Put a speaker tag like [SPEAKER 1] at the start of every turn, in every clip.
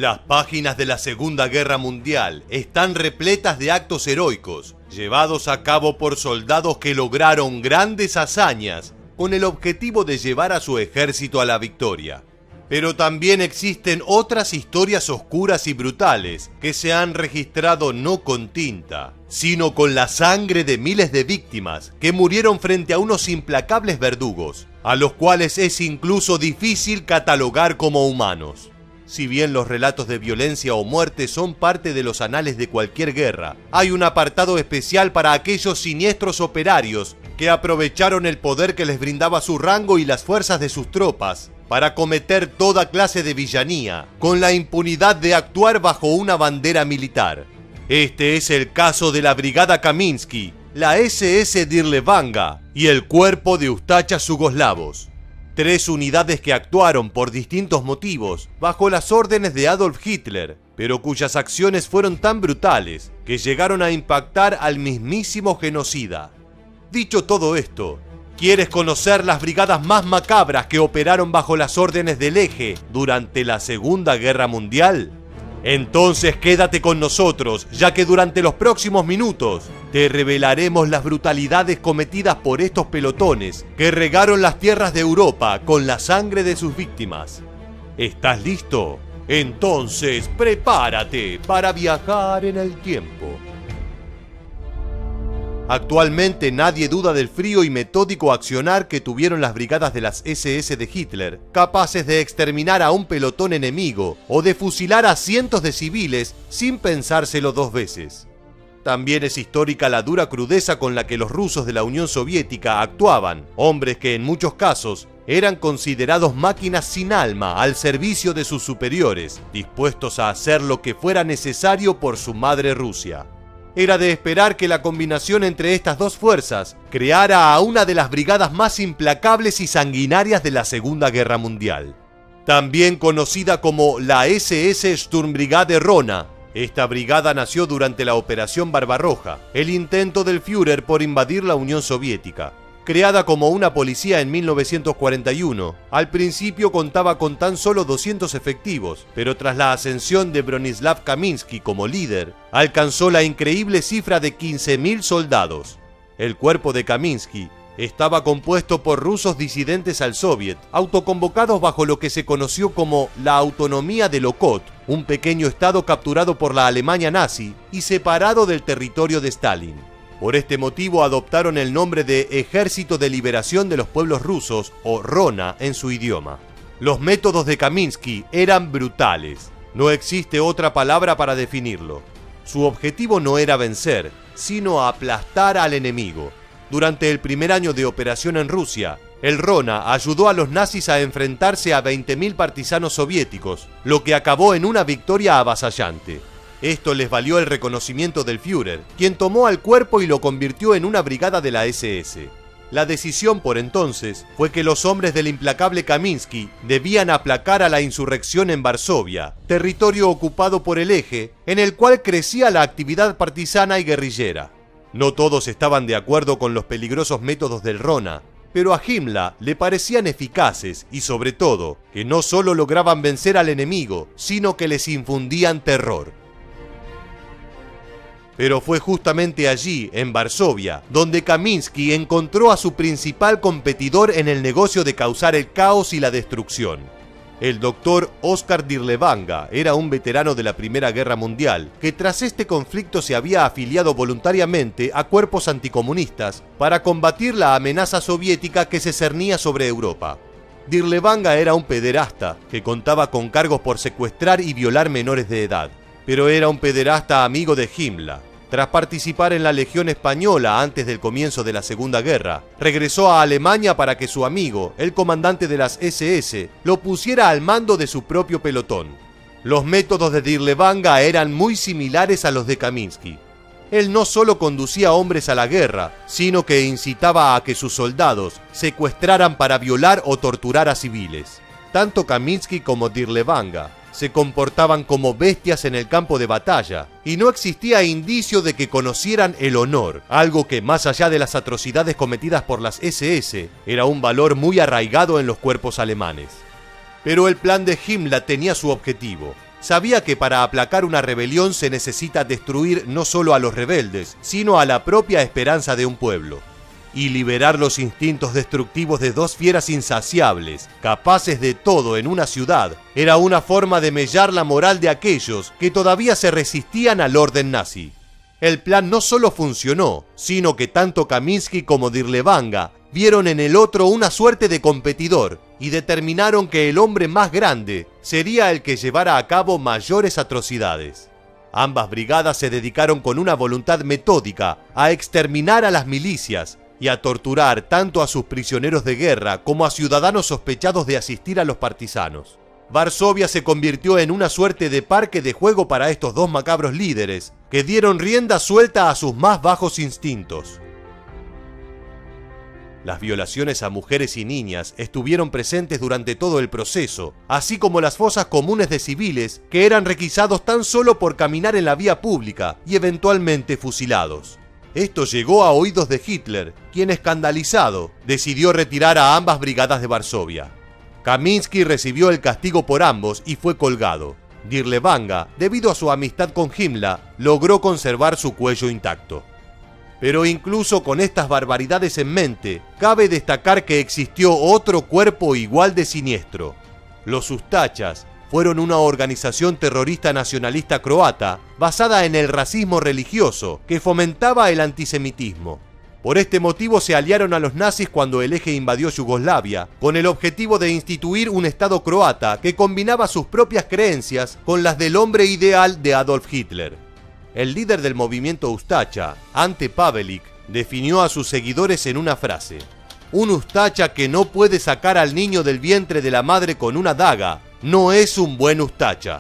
[SPEAKER 1] Las páginas de la Segunda Guerra Mundial están repletas de actos heroicos, llevados a cabo por soldados que lograron grandes hazañas con el objetivo de llevar a su ejército a la victoria. Pero también existen otras historias oscuras y brutales que se han registrado no con tinta, sino con la sangre de miles de víctimas que murieron frente a unos implacables verdugos, a los cuales es incluso difícil catalogar como humanos. Si bien los relatos de violencia o muerte son parte de los anales de cualquier guerra, hay un apartado especial para aquellos siniestros operarios que aprovecharon el poder que les brindaba su rango y las fuerzas de sus tropas para cometer toda clase de villanía, con la impunidad de actuar bajo una bandera militar. Este es el caso de la Brigada Kaminsky, la SS Dirlewanga y el Cuerpo de Ustachas Yugoslavos. 3 unidades que actuaron por distintos motivos bajo las órdenes de Adolf Hitler, pero cuyas acciones fueron tan brutales que llegaron a impactar al mismísimo genocida. Dicho todo esto, ¿quieres conocer las brigadas más macabras que operaron bajo las órdenes del Eje durante la Segunda Guerra Mundial? Entonces quédate con nosotros, ya que durante los próximos minutos te revelaremos las brutalidades cometidas por estos pelotones que regaron las tierras de Europa con la sangre de sus víctimas. ¿Estás listo? Entonces prepárate para viajar en el tiempo. Actualmente nadie duda del frío y metódico accionar que tuvieron las brigadas de las SS de Hitler, capaces de exterminar a un pelotón enemigo o de fusilar a cientos de civiles sin pensárselo 2 veces. También es histórica la dura crudeza con la que los rusos de la Unión Soviética actuaban, hombres que en muchos casos eran considerados máquinas sin alma al servicio de sus superiores, dispuestos a hacer lo que fuera necesario por su madre Rusia. Era de esperar que la combinación entre estas dos fuerzas creara a una de las brigadas más implacables y sanguinarias de la Segunda Guerra Mundial. También conocida como la SS Sturmbrigade Rona, esta brigada nació durante la Operación Barbarroja, el intento del Führer por invadir la Unión Soviética. Creada como una policía en 1941, al principio contaba con tan solo 200 efectivos, pero tras la ascensión de Bronislav Kaminsky como líder, alcanzó la increíble cifra de 15.000 soldados. El cuerpo de Kaminsky estaba compuesto por rusos disidentes al soviet, autoconvocados bajo lo que se conoció como la autonomía de Lokot, un pequeño estado capturado por la Alemania nazi y separado del territorio de Stalin. Por este motivo adoptaron el nombre de Ejército de Liberación de los Pueblos Rusos, o Rona en su idioma. Los métodos de Kaminsky eran brutales, no existe otra palabra para definirlo. Su objetivo no era vencer, sino aplastar al enemigo. Durante el primer año de operación en Rusia, el Rona ayudó a los nazis a enfrentarse a 20.000 partisanos soviéticos, lo que acabó en una victoria avasallante. Esto les valió el reconocimiento del Führer, quien tomó al cuerpo y lo convirtió en una brigada de la SS. La decisión por entonces fue que los hombres del implacable Kaminsky debían aplacar a la insurrección en Varsovia, territorio ocupado por el Eje, en el cual crecía la actividad partisana y guerrillera. No todos estaban de acuerdo con los peligrosos métodos del Rona, pero a Himmler le parecían eficaces y sobre todo que no solo lograban vencer al enemigo, sino que les infundían terror. Pero fue justamente allí, en Varsovia, donde Kaminsky encontró a su principal competidor en el negocio de causar el caos y la destrucción. El doctor Oskar Dirlewanga era un veterano de la Primera Guerra Mundial, que tras este conflicto se había afiliado voluntariamente a cuerpos anticomunistas para combatir la amenaza soviética que se cernía sobre Europa. Dirlewanga era un pederasta que contaba con cargos por secuestrar y violar menores de edad. Pero era un pederasta amigo de Himmler. Tras participar en la Legión Española antes del comienzo de la Segunda Guerra, regresó a Alemania para que su amigo, el comandante de las SS, lo pusiera al mando de su propio pelotón. Los métodos de Dirlewanga eran muy similares a los de Kaminsky. Él no solo conducía hombres a la guerra, sino que incitaba a que sus soldados secuestraran para violar o torturar a civiles. Tanto Kaminsky como Dirlewanga se comportaban como bestias en el campo de batalla, y no existía indicio de que conocieran el honor, algo que más allá de las atrocidades cometidas por las SS, era un valor muy arraigado en los cuerpos alemanes. Pero el plan de Himmler tenía su objetivo: sabía que para aplacar una rebelión se necesita destruir no solo a los rebeldes, sino a la propia esperanza de un pueblo. Y liberar los instintos destructivos de dos fieras insaciables, capaces de todo en una ciudad, era una forma de mellar la moral de aquellos que todavía se resistían al orden nazi. El plan no solo funcionó, sino que tanto Kaminsky como Dirlewanger vieron en el otro una suerte de competidor y determinaron que el hombre más grande sería el que llevara a cabo mayores atrocidades. Ambas brigadas se dedicaron con una voluntad metódica a exterminar a las milicias y a torturar tanto a sus prisioneros de guerra como a ciudadanos sospechados de asistir a los partisanos. Varsovia se convirtió en una suerte de parque de juego para estos dos macabros líderes, que dieron rienda suelta a sus más bajos instintos. Las violaciones a mujeres y niñas estuvieron presentes durante todo el proceso, así como las fosas comunes de civiles que eran requisados tan solo por caminar en la vía pública y eventualmente fusilados. Esto llegó a oídos de Hitler, quien, escandalizado, decidió retirar a ambas brigadas de Varsovia. Kaminsky recibió el castigo por ambos y fue colgado. Dirlewanger, debido a su amistad con Himmler, logró conservar su cuello intacto. Pero incluso con estas barbaridades en mente, cabe destacar que existió otro cuerpo igual de siniestro. Los Ustachas fueron una organización terrorista nacionalista croata basada en el racismo religioso que fomentaba el antisemitismo. Por este motivo se aliaron a los nazis cuando el Eje invadió Yugoslavia, con el objetivo de instituir un Estado croata que combinaba sus propias creencias con las del hombre ideal de Adolf Hitler. El líder del movimiento Ustacha, Ante Pavelić, definió a sus seguidores en una frase: "Un Ustacha que no puede sacar al niño del vientre de la madre con una daga, no es un buen Ustacha".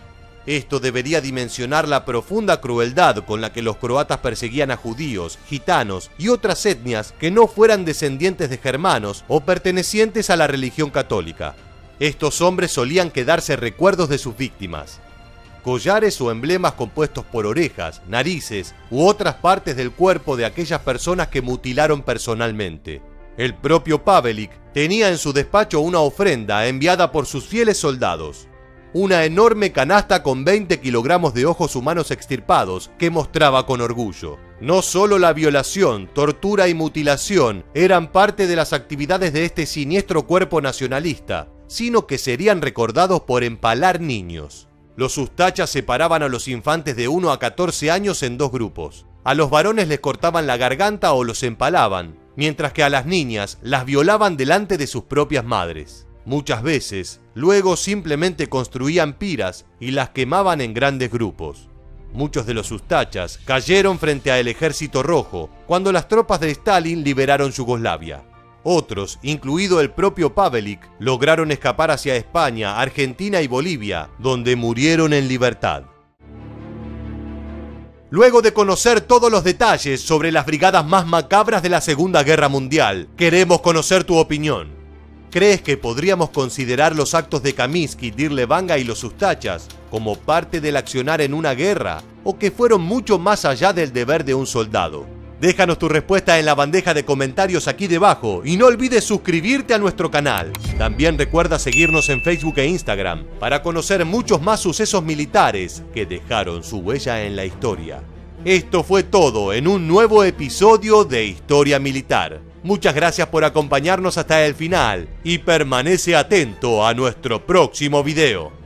[SPEAKER 1] Esto debería dimensionar la profunda crueldad con la que los croatas perseguían a judíos, gitanos y otras etnias que no fueran descendientes de germanos o pertenecientes a la religión católica. Estos hombres solían quedarse recuerdos de sus víctimas. Collares o emblemas compuestos por orejas, narices u otras partes del cuerpo de aquellas personas que mutilaron personalmente. El propio Pavelić tenía en su despacho una ofrenda enviada por sus fieles soldados. Una enorme canasta con 20 kilogramos de ojos humanos extirpados que mostraba con orgullo. No solo la violación, tortura y mutilación eran parte de las actividades de este siniestro cuerpo nacionalista, sino que serían recordados por empalar niños. Los Ustachas separaban a los infantes de 1 a 14 años en dos grupos. A los varones les cortaban la garganta o los empalaban, mientras que a las niñas las violaban delante de sus propias madres. Muchas veces, luego simplemente construían piras y las quemaban en grandes grupos. Muchos de los Ustachas cayeron frente al Ejército Rojo cuando las tropas de Stalin liberaron Yugoslavia. Otros, incluido el propio Pavelić, lograron escapar hacia España, Argentina y Bolivia, donde murieron en libertad. Luego de conocer todos los detalles sobre las brigadas más macabras de la Segunda Guerra Mundial, queremos conocer tu opinión. ¿Crees que podríamos considerar los actos de Kaminsky, Dirlewanger y los Ustachas como parte del accionar en una guerra, o que fueron mucho más allá del deber de un soldado? Déjanos tu respuesta en la bandeja de comentarios aquí debajo y no olvides suscribirte a nuestro canal. También recuerda seguirnos en Facebook e Instagram para conocer muchos más sucesos militares que dejaron su huella en la historia. Esto fue todo en un nuevo episodio de Historia Militar. Muchas gracias por acompañarnos hasta el final y permanece atento a nuestro próximo video.